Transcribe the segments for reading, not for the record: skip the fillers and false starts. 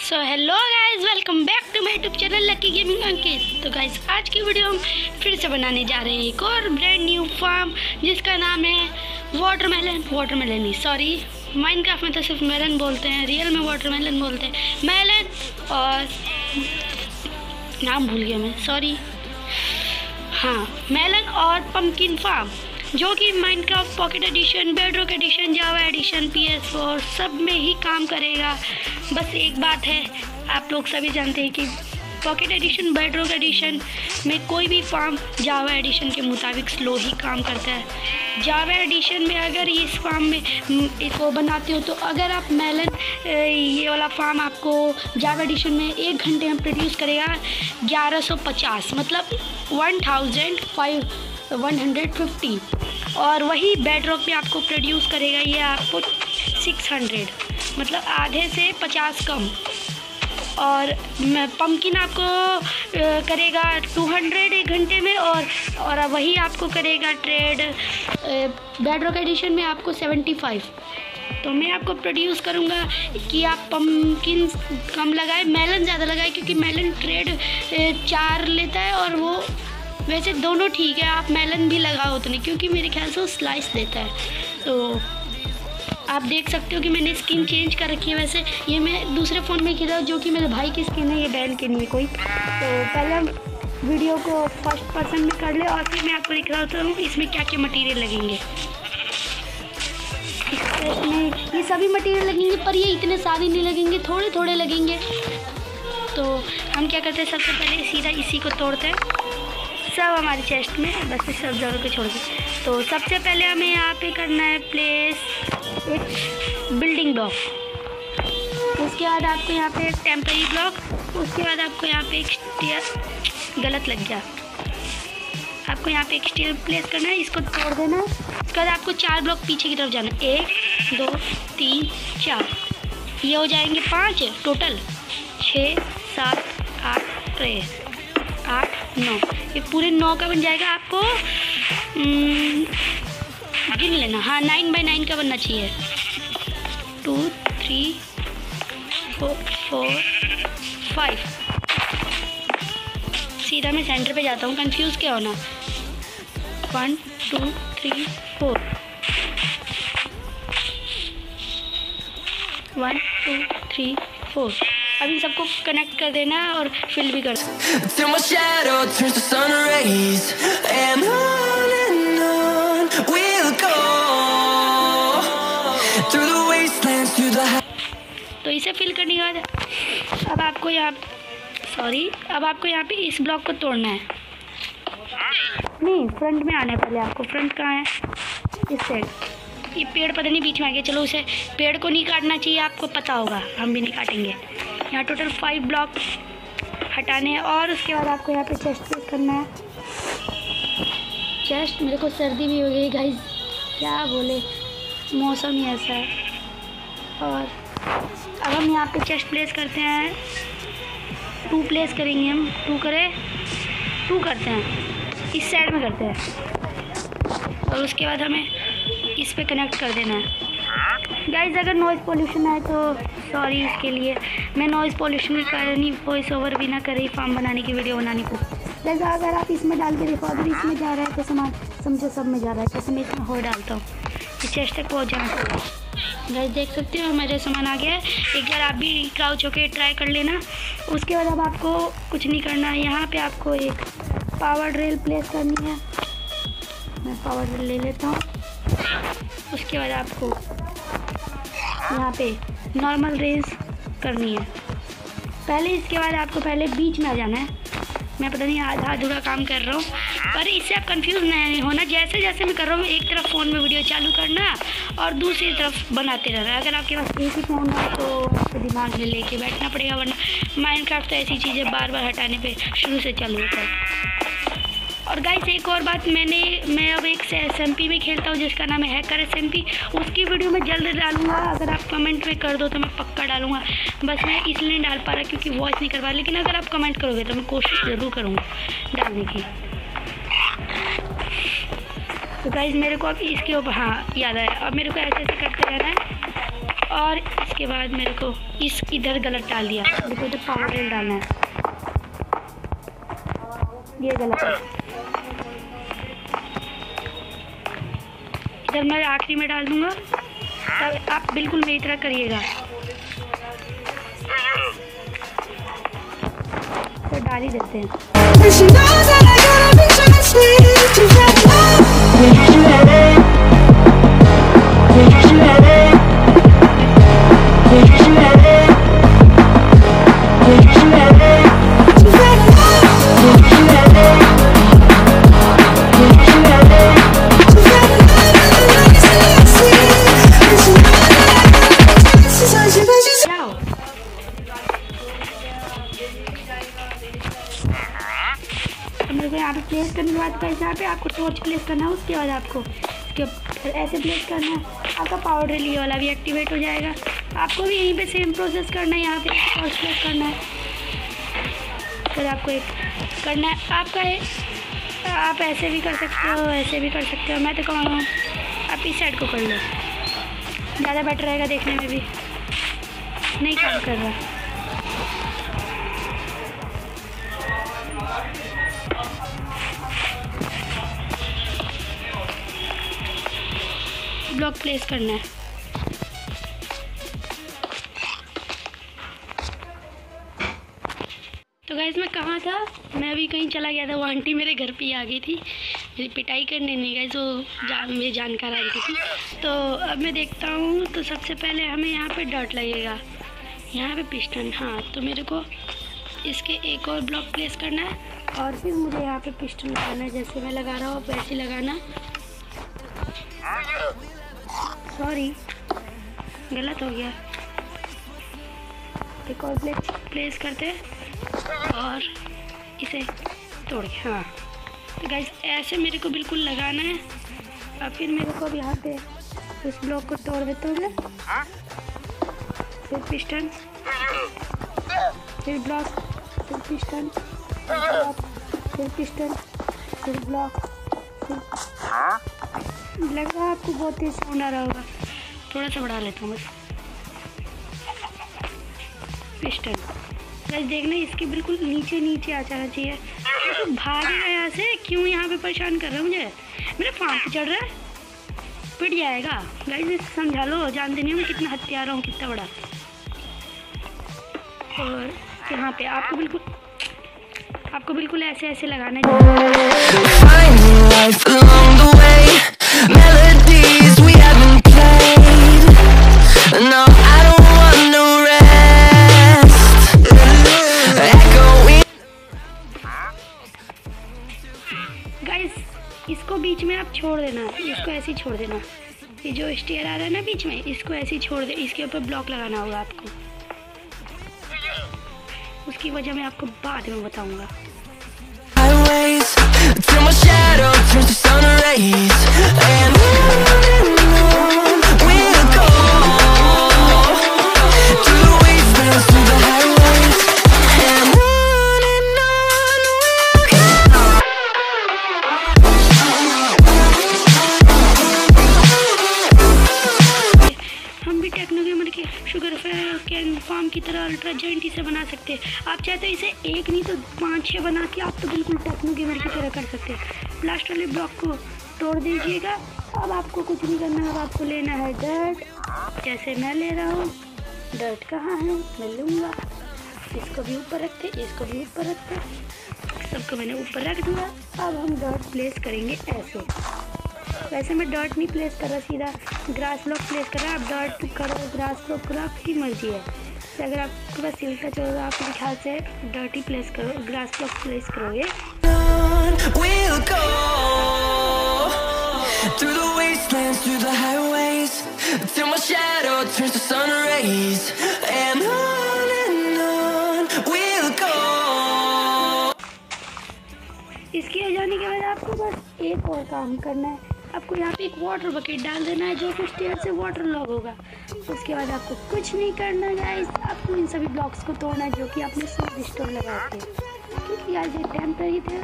So hello guys, welcome back to my YouTube channel lucky gaming Ankit. तो guys आज की video हम फिर से बनाने जा रहे हैं एक और ब्रांड न्यू फार्म जिसका नाम है वाटरमेलन नहीं सॉरी, माइनक्राफ्ट में तो सिर्फ मेलन बोलते हैं, रियल में वाटरमेलन बोलते हैं। मेलन और नाम भूल गया मैं, सॉरी। हाँ, मेलन और पंपकिन फार्म जो कि Minecraft pocket edition, bedrock edition, Java edition, PS4 सब में ही काम करेगा। बस एक बात है, आप लोग सभी जानते हैं कि पॉकेट एडिशन, बेडरॉक एडिशन में कोई भी फार्म जावा एडिशन के मुताबिक स्लो ही काम करता है। जावा एडिशन में अगर इस फार्म में इसको बनाते हो तो अगर आप मेलन ये वाला फार्म आपको जावा एडिशन में 1 घंटे में प्रोड्यूस करेगा 1150, मतलब 1150, और वही बेडरॉक पे आपको प्रोड्यूस करेगा ये आपको 600, मतलब आधे से 50 कम। और पंपकिन आपको करेगा 200 1 घंटे में, और वही आपको करेगा ट्रेड बेडरॉक एडिशन में आपको 75। तो मैं आपको प्रोड्यूस करूँगा कि आप पंपकिन कम लगाए, मेलन ज़्यादा लगाए, क्योंकि मेलन ट्रेड 4 लेता है और वो वैसे दोनों ठीक है। आप मेलन भी लगाओ उतनी, क्योंकि मेरे ख्याल से वो स्लाइस देता है। तो आप देख सकते हो कि मैंने स्किन चेंज कर रखी है। वैसे ये मैं दूसरे फ़ोन में खेला जो कि मेरे भाई की स्किन है, ये बैन की नहीं है कोई। तो पहले हम वीडियो को फर्स्ट पर्सन में कर ले और फिर मैं आपको दिख रहा हूँ इसमें क्या क्या मटेरियल लगेंगे। इसमें ये सभी मटेरियल लगेंगे, पर ये इतने सारे नहीं लगेंगे, थोड़े थोड़े लगेंगे। तो हम क्या करते हैं, सबसे पहले सीधा इसी को तोड़ते हैं, सब हमारे चेस्ट में, बस इस सब जगह को छोड़ के। तो सबसे पहले हमें यहाँ पे करना है प्लेस एक बिल्डिंग ब्लॉक, उसके बाद आपको यहाँ पे एक टेम्पररी ब्लॉक, उसके बाद आपको यहाँ पे एक स्टेयर, गलत लग गया, आपको यहाँ पे एक स्टेयर प्लेस करना है, इसको तोड़ देना। उसके बाद आपको 4 ब्लॉक पीछे की तरफ जाना, 1 2 3 4, ये हो जाएंगे 5 टोटल, 6 7 8 8 9, ये पूरे 9 का बन जाएगा। आपको गिन लेना, हाँ 9 बाई 9 का बनना चाहिए। 2 3 4 5, सीधा मैं सेंटर पे जाता हूँ, कंफ्यूज क्या होना। 1 2 3 4, 1 2 3 4। अभी सबको कनेक्ट कर देना और फिल भी कर देना। तो इसे फिल करने के बाद अब आपको यहाँ पे इस ब्लॉक को तोड़ना है। नहीं, फ्रंट में आना है पहले आपको। फ्रंट कहाँ है? इस साइड। ये पेड़ पता नहीं बीच में आ गया, चलो उसे पेड़ को नहीं काटना चाहिए, आपको पता होगा, हम भी नहीं काटेंगे। यहाँ टोटल 5 ब्लॉक हटाने हैं, और उसके बाद आपको यहाँ पे चेस्ट प्लेस करना है। चेस्ट, मेरे को सर्दी भी हो गई गाइस, क्या बोले, मौसम ही ऐसा है। और अब हम यहाँ पे चेस्ट प्लेस करते हैं, 2 प्लेस करेंगे हम, 2 करते हैं, इस साइड में करते हैं। और उसके बाद हमें इस पे कनेक्ट कर देना है। गाइस अगर नॉइज़ पोल्यूशन आए तो सॉरी, इसके लिए मैं नॉइज़ पोल्यूशन के कारण ही वॉइस ओवर भी ना कर रही फार्म बनाने की वीडियो बनाने को। जैसे अगर आप इसमें डाल के देखो, अगर इसमें जा रहा है तो सामान समझो सब में जा रहा है, जैसे मैं इसमें और डालता हूँ, इस चेस्ट तक पहुँच जाना चाहिए। गाइस देख सकते हो मेरा सामान आ गया है। एक बार आप भी क्राउच होके ट्राई कर लेना। उसके बाद अब आपको कुछ नहीं करना है, यहाँ पे आपको एक पावर ड्रिल प्लेस करनी है। मैं पावर ड्रिल ले लेता हूँ। उसके बाद आपको यहाँ पे नॉर्मल रेस करनी है पहले। इसके बाद आपको पहले बीच में आ जाना है। मैं पता नहीं आधा अधूरा काम कर रहा हूँ, पर इससे आप कंफ्यूज नहीं होना। जैसे जैसे मैं कर रहा हूँ, एक तरफ फ़ोन में वीडियो चालू करना और दूसरी तरफ बनाते रहना। अगर आपके पास एक ही फ़ोन है तो आपको दिमाग में लेके बैठना पड़ेगा, वरना माइनक्राफ्ट तो ऐसी चीज़ें बार बार हटाने पे शुरू से चालू होता है। और गाइस एक और बात, मैं अब एक SMP में खेलता हूँ जिसका नाम है हैकर SMP। उसकी वीडियो मैं जल्द डालूंगा, अगर आप कमेंट में कर दो तो मैं पक्का डालूंगा। बस मैं इसलिए नहीं डाल पा रहा क्योंकि वॉइस नहीं कर पा, लेकिन अगर आप कमेंट करोगे तो मैं कोशिश ज़रूर करूँगा डालने की। तो गाइस मेरे को अब इसके ऊपर, हाँ याद आया, अब मेरे को ऐसे ऐसे करते रहना है। और इसके बाद मेरे को इधर गलत डाल दिया, मेरे को इधर पावर रेल डालना है, ये गलत है। इधर मैं आखिरी में डाल दूंगा, तब आप बिल्कुल मेरी तरह करिएगा। तो डाल ही देते हैं। मेरे को यहाँ पे प्लेस करने के बाद कैसे यहाँ पे आपको टॉर्च प्लेस करना है, उसके बाद आपको फिर ऐसे प्लेस करना है, आपका पावर रेल ये वाला भी एक्टिवेट हो जाएगा। आपको भी यहीं पे सेम प्रोसेस करना है, यहाँ पे टॉर्च प्लेस करना है, फिर आपको एक करना है आपका आप ऐसे भी कर सकते हो, ऐसे भी कर सकते हो। मैं तो कहूँ आप इस साइड को कर लो, ज़्यादा बेटर रहेगा, देखने में भी नहीं काम कर रहा। ब्लॉक प्लेस करना है। तो गाइस मैं कहाँ था, मैं अभी कहीं चला गया था, वो आंटी मेरे घर पे ही आ गई थी मेरी पिटाई करने। नहीं गाइस, वो मेरी जानकार आ गई थी। तो अब मैं देखता हूँ, तो सबसे पहले हमें यहाँ पे डॉट लगेगा, यहाँ पे पिस्टन। हाँ, तो मेरे को इसके एक और ब्लॉक प्लेस करना है और फिर मुझे यहाँ पे पिस्टन लगाना है, जैसे मैं लगा रहा हूँ वैसे लगाना। सॉरी, गलत हो गया। एक और प्लेस करते और इसे तोड़ के। हाँ, तो गाइस ऐसे मेरे को बिल्कुल लगाना है। और फिर मेरे को अब यहाँ पे इस ब्लॉक को तोड़ देते होंगे, फिर पिस्टन, फिर ब्लॉक, फिर पिस्टन, फिर ब्लॉक, फिर पिस्टन, फिर ब्लॉक। लग रहा है आपको बहुत तेज साउंड आ रहा होगा, थोड़ा सा बढ़ा लेता हूँ बस। पिस्टन गाइस देखना, इसके बिल्कुल नीचे नीचे आ जाना चाहिए। तो भागेगा यहाँ से, क्यों यहाँ पे परेशान कर रहा है मुझे, मेरे पाँव पे चढ़ रहा है, पिट जाएगा। गाइस समझा लो, जानते नहीं हम कितना हत्यारा हूँ, कितना बड़ा। और यहाँ पे आपको बिल्कुल ऐसे ऐसे लगाना गाइस। इसको बीच में आप छोड़ देना, इसको ऐसे ही छोड़ देना। ये जो स्टेयर आ रहा है ना बीच में, इसको ऐसे ही छोड़ दे। इसके ऊपर ब्लॉक लगाना होगा आपको, उसकी वजह मैं आपको बाद में बताऊंगा। फार्म की तरह अल्ट्रा जॉइंट इसे बना सकते हैं। आप चाहे तो इसे एक नहीं तो 5-6 बना के आप तो बिल्कुल टेक्नो गेमर की तरह कर सकते हैं। लास्ट वाले ब्लॉक को तोड़ दीजिएगा। अब आपको कुछ नहीं करना है, अब आपको लेना है डर्ट, जैसे मैं ले रहा हूँ। डर्ट कहाँ है, मैं लूँगा। इसको भी ऊपर रखते, इसको भी ऊपर रखते, सबको मैंने ऊपर रख दिया। अब हम डर्ट प्लेस करेंगे ऐसे। वैसे मैं डर्ट नहीं प्लेस कर रहा, सीधा ग्रास ब्लॉक प्लेस कर रहा। आप डर्ट करो, ग्रास ब्लॉक करो, आपकी मर्जी है। तो अगर आपके पास सिल्का चलेगा, आप मेरे ख्याल से डर्ट ही प्लेस करो, ग्रास ब्लॉक प्लेस करोगे। इसके आ जाने के बाद आपको बस एक और काम करना है। आपको यहाँ पे एक वाटर बकेट डाल देना है, जो कि स्टेयर से वाटर लॉग होगा। उसके बाद आपको कुछ नहीं करना गाइस, आपको इन सभी ब्लॉक्स को तोड़ना है जो कि आपने सब स्टोर लगाए थे, क्योंकि आज ये टेम्पररी थे।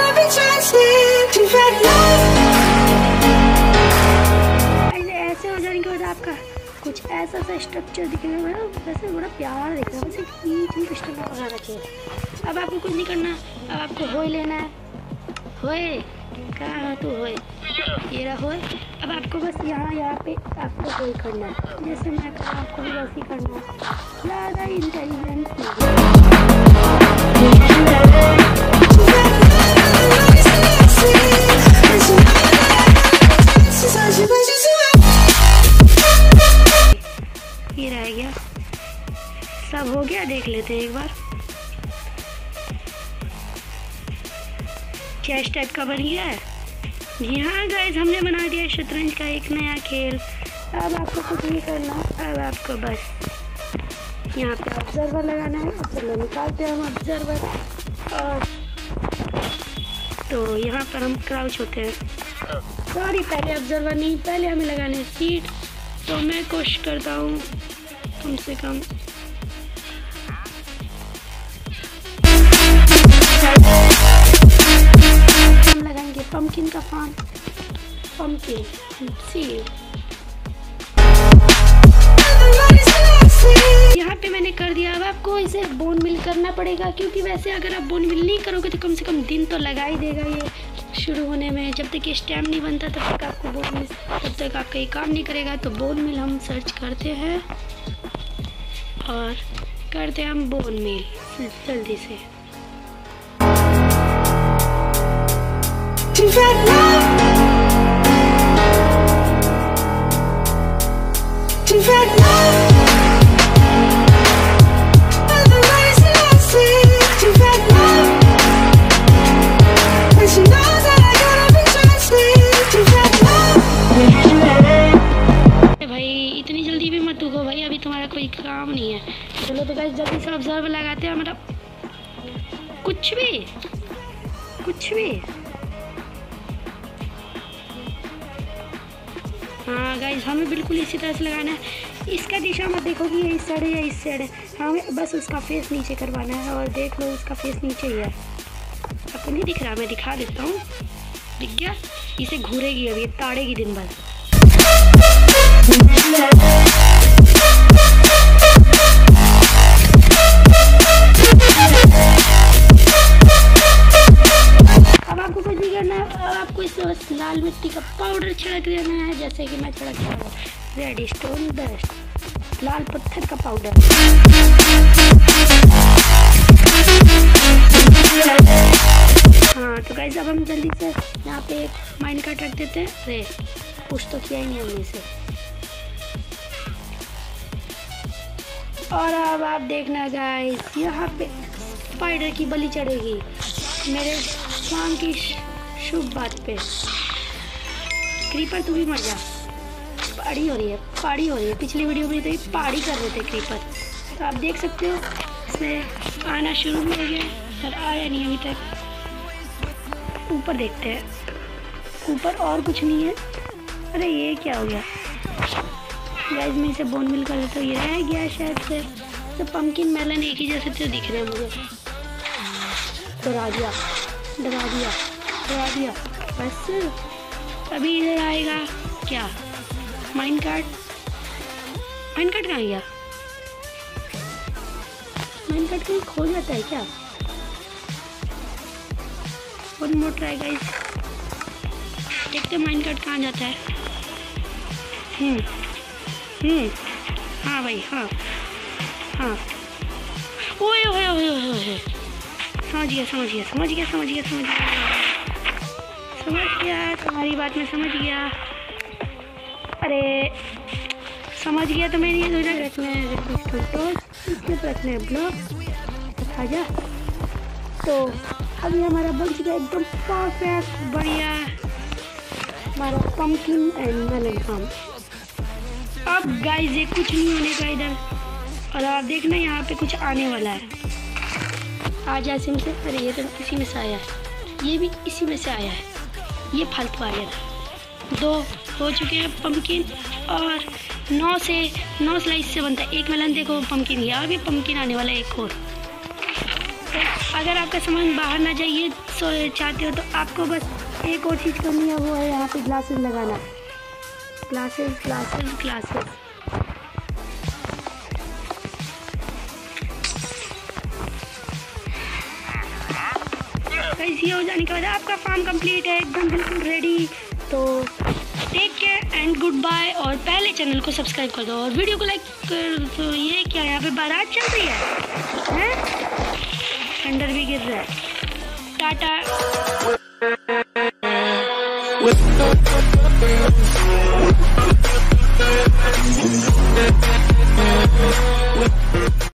ऐसे हो जाए लगाने के बाद आपका कुछ ऐसा सा स्ट्रक्चर दिखेगा। वैसे बड़ा प्यारा दिख रहा है, वैसे ये सिस्टम में बना रखे हैं। अब आपको कुछ नहीं करना, अब आपको होए लेना है। होए कहाँ है तू? होए ये रहा होए। अब आपको बस यहाँ पे आपको होए करना है, जैसे मैं कर आपको भी वैसे ही करना है। ज़्यादा इंटेलिजेंट ये रह गया, सब हो गया। देख लेते हैं एक बार। चेस्ट टाइप का बन गया है। जी हाँ गाइस, हमने बना दिया शतरंज का एक नया खेल। अब आपको कुछ नहीं करना, अब आपको बस यहाँ पे ऑब्जर्वर लगाना है। चलो निकालते हैं हम ऑब्जर्वर, और तो यहाँ पर हम क्राउच होते हैं। सॉरी, पहले ऑब्जर्वर नहीं, पहले हमें लगाने सीट। तो मैं कोशिश करता हूँ कम से कम हम लगाएंगे पंपकिन का फार्म, पंपकिन सीड। यहाँ पे मैंने कर दिया। अब आपको इसे बोन मिल करना पड़ेगा, क्योंकि वैसे अगर आप बोन मिल नहीं करोगे तो कम से कम दिन तो लगा ही देगा ये शुरू होने में। जब तक ये स्टैम्प नहीं बनता तब तक आपको बोन मिल, तब तक आपका ये काम नहीं करेगा। तो बोन मिल हम सर्च करते हैं और करते हैं हम बोन मिल जल्दी से। भाई इतनी जल्दी भी मत उगो भाई, अभी तुम्हारा कोई काम नहीं है। चलो तो गाइस जल्दी से ऑब्जर्वर लगाते हैं। हमारा कुछ भी हाँ गाइस, हमें बिल्कुल इसी तरह से लगाना है। इसका दिशा मत देखो कि ये इस साइड है या इस साइड है, हमें बस उसका फेस नीचे करवाना है। और देख लो उसका फेस नीचे ही है, आपको नहीं दिख रहा? मैं दिखा देता हूँ। दिख गया? इसे घूरेगी अभी, ताड़ेगी दिन भर। अब आपको कुछ नहीं करना है, अब आपको इस लाल मिट्टी का पाउडर छिड़क देना है, जैसे कि मैं छिड़क रहा हूँ। रेड स्टोन डस्ट, लाल पत्थर का पाउडर। हाँ तो गाइस, अब हम जल्दी से यहाँ पे एक माइन कार्ट रख देते हैं। अरे कुछ तो किया ही नहीं हमने इसे। और अब आप देखना गाइस, यहाँ पे स्पाइडर की बलि चढ़ेगी मेरे शाम की शुभ बात पे। क्रीपर तू भी मर जा। पहाड़ी हो रही है, पिछली वीडियो में तो ये पहाड़ी कर रहे थे क्रीपर। तो आप देख सकते हो इसमें आना शुरू भी हो गया, पर आया नहीं अभी तक। ऊपर देखते हैं, ऊपर और कुछ नहीं है। अरे ये क्या हो गया गाइस, मैं इसे बोन मिल कर देता हूँ। ये रह गया शायद से। तो पंपकिन मेलन एक ही जैसे तो दिख रहे हैं मुझे। डरा दिया बस। अभी इधर आएगा क्या? माइन कार्ट कहाँ गया? माइन कार्ट कहीं खो जाता है क्या? वन मोर ट्राई गाइस, देखते हैं माइन कार्ट कहाँ जाता है। हाँ भाई, हाँ ओए समझ गया तुम्हारी बात में, समझ गया। अरे समझ गया तो मैंने ये रखना है रखना है ब्लॉक आजा। तो अभी हमारा बन चुका एकदम परफेक्ट बढ़िया हमारा पंपकिन एंड मेलन फार्म। अब गाइस ये कुछ नहीं होने का इधर, और आप देखना यहाँ पे कुछ आने वाला है। आ जा सिम से। अरे ये तो इसी में से आया है, ये भी इसी में से आया है, ये फालतू आ गया था। 2 हो चुके हैं पंपकिन, और 9 स्लाइस से बनता है एक मेलन। देखो पंपकिन, यहाँ भी पंपकिन आने वाला है एक और। तो अगर आपका सामान बाहर ना जाइए चाहते हो तो आपको बस एक और चीज़ करनी है, वो है यहाँ पे ग्लासेस लगाना। Classes classes classes. गाइस ये हो जाने के बाद आपका फार्म कंप्लीट है, एकदम बिल्कुल रेडी। तो take care and good bye. और पहले चैनल को सब्सक्राइब कर दो और वीडियो को लाइक कर दो। ये क्या यहाँ पे बारात चल रही है? अंडर भी गिर रहा है। टाटा।